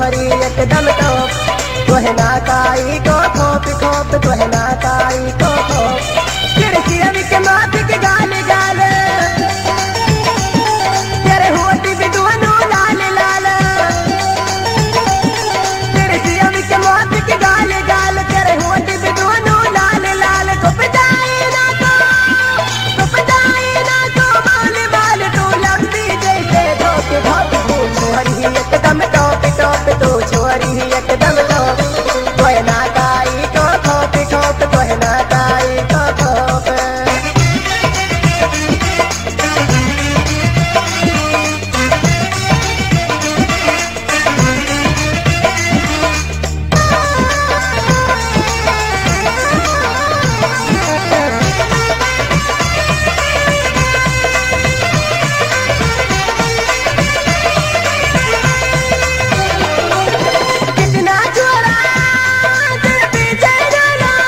छोरी एकदम टॉप तोहे ना काई को खोप खोप तोहे ना काई को खोप खिड़की अभी के माथे के गाले गाले तेरे होठ भी दोनों लाल लाल खिड़की अभी के माथे के गाले गाले तेरे होठ भी दोनों लाल लाल गुप जाए ना तो माल माल तू लंबी जैसे धोप धोप तू छोरी एकदम टॉप टॉप तू छोरी एकदम टॉप तोहे ना काई को खोप खोप तोहे ना काई को खोप कितना छोरा तेरे पीछे डोला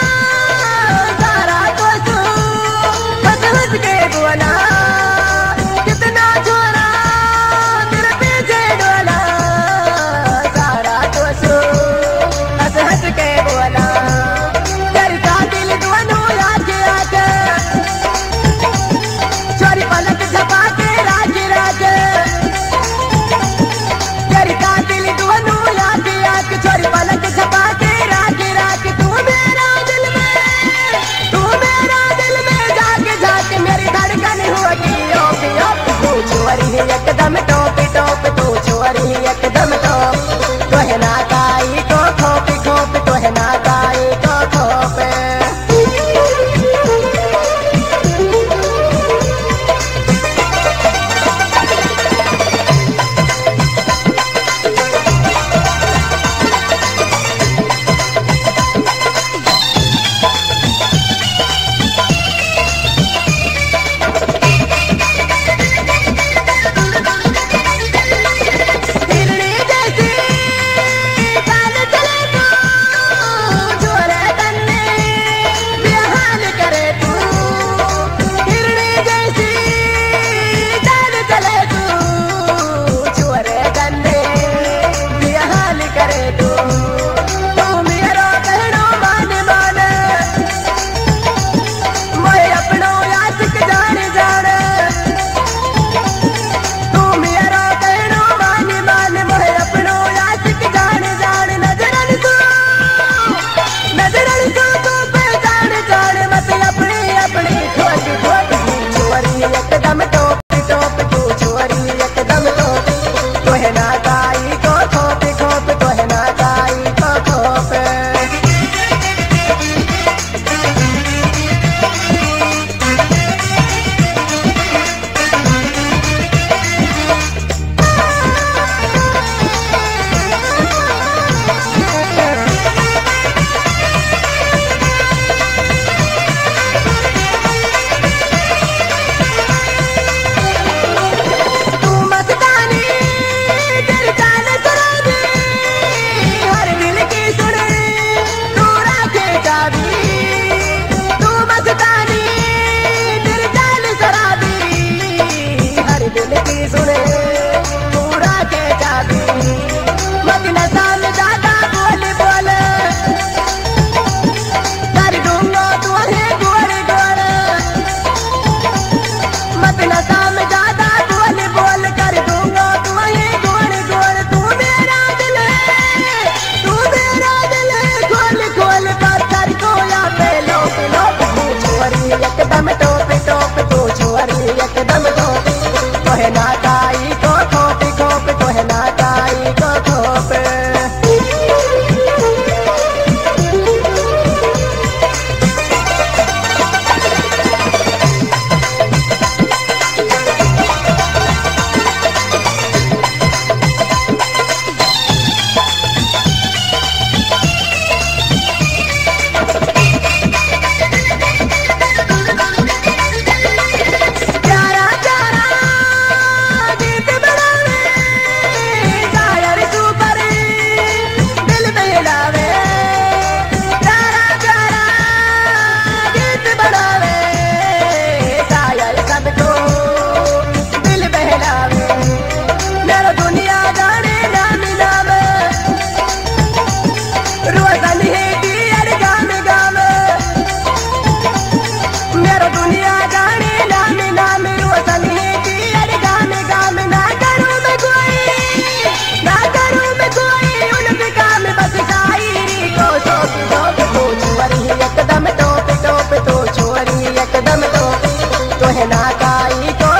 काई को